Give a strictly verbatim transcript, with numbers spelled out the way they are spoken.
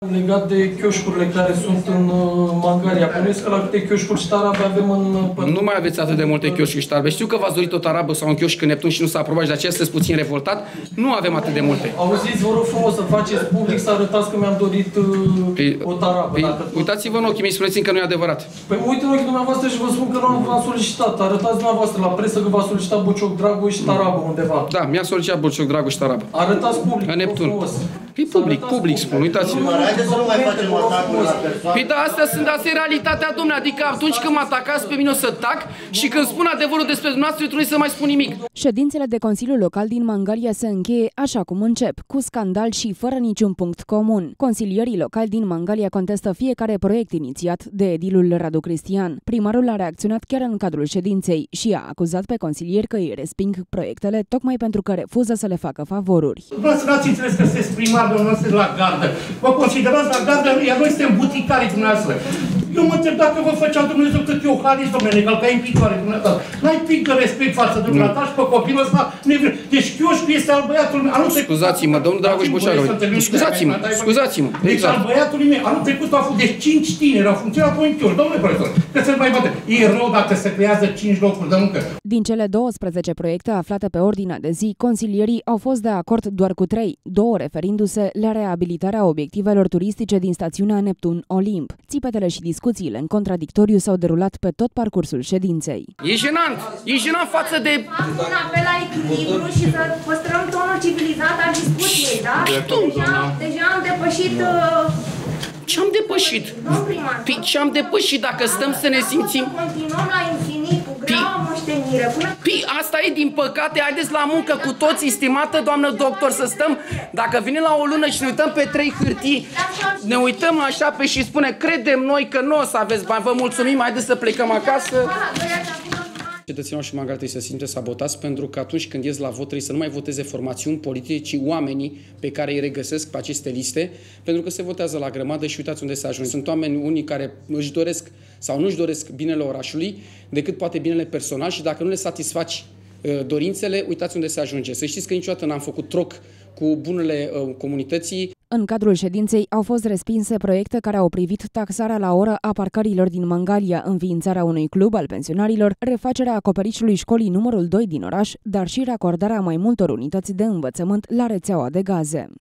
Legat de chioșcurile care sunt în Mangalia, bănuiesc că la câte chioșcuri ștarabe avem în... Nu mai aveți atât de multe chioșcuri ștarabe. Știu că v-ați dorit o tarabă sau un chioșc în Neptun și nu s-a aprobat și de aceea sunteți puțin revoltat. Nu avem atât de multe. Auziți, vă rog frumos să faceți public, să arătați că mi-am dorit uh, păi, o tarabă. Păi, dacă uitați-vă în ochii mei, spuneți-mi că nu e adevărat. Păi uite în ochii dumneavoastră și vă spun că nu am solicitat. Arătați dumneavoastră la presă că v-a solicitat Bocioc Dragoș și tarabă undeva. Da, mi-a solicitat Bocioc Dragoș tarabă. Arătați public, în Neptun. E public, public spun, uitați-vă. Haideți să nu mai facem atacuri la persoane. Păi da, astea sunt, asta e realitatea, domnule, adică atunci când mă atacați pe mine o să tac și când spun adevărul despre dumneavoastră, trebuie să mai spun nimic. Ședințele de Consiliul Local din Mangalia se încheie așa cum încep, cu scandal și fără niciun punct comun. Consilierii locali din Mangalia contestă fiecare proiect inițiat de edilul Radu Cristian. Primarul a reacționat chiar în cadrul ședinței și a acuzat pe consilieri că îi resping proiectele tocmai pentru că refuză să le facă favoruri. Vreau să n-ați înțeles că sunteți primar, domnul, sunteți la gardă. Vă considerați la gardă, iar noi suntem buticarii dumneavoastră. Eu mă întreb dacă vă făcea Dumnezeu cât eu haris, domnule, că ca în picioare dumneavoastră. N-ai pic de respect față de dumneavoastră și pe copilul ăsta. Deci chioșcul este al băiatului meu. Scuzați-mă, domnul Dragoș Bocearu. Scuzați-mă, scuzați-mă. Deci al băiatului meu, anul trecut au fost de cinci tineri, au funcționat pe un chioșc. Domnule profesor, că să-l mai vadă. E rău dacă se creează cinci locuri de muncă. Din cele douăsprezece proiecte aflate pe ordinea de zi, consilierii au fost de acord doar cu trei, două referindu-se la reabilitarea obiectivelor turistice din stațiunea Neptun Olimp. Țipetele și discuțiile în contradictoriu s-au derulat pe tot parcursul ședinței. E jenant! E jenant față de... Un apel la echilibru și să păstrăm tonul civilizat al discuției, da? Deja, deja am depășit... Ce-am depășit? Păi ce-am depășit dacă stăm să ne simțim... Continuăm la infinit cu grea moștenire. Păi asta e din păcate, haideți la muncă cu toți, stimată doamnă doctor, să stăm, dacă vine la o lună și ne uităm pe trei hârtii, ne uităm așa pe și spune, credem noi că nu o să aveți bani, vă mulțumim, haideți să plecăm acasă. Cetățenilor și Mangalia trebuie să se simte sabotați pentru că atunci când ies la vot trebuie să nu mai voteze formațiuni politice, ci oamenii pe care îi regăsesc pe aceste liste, pentru că se votează la grămadă și uitați unde se ajunge. Sunt oameni unii care își doresc sau nu își doresc binele orașului, decât poate binele personal și dacă nu le satisfaci dorințele, uitați unde se ajunge. Să știți că niciodată n-am făcut troc cu bunele comunității. În cadrul ședinței au fost respinse proiecte care au privit taxarea la oră a parcărilor din Mangalia, înființarea unui club al pensionarilor, refacerea acoperișului școlii numărul doi din oraș, dar și racordarea mai multor unități de învățământ la rețeaua de gaze.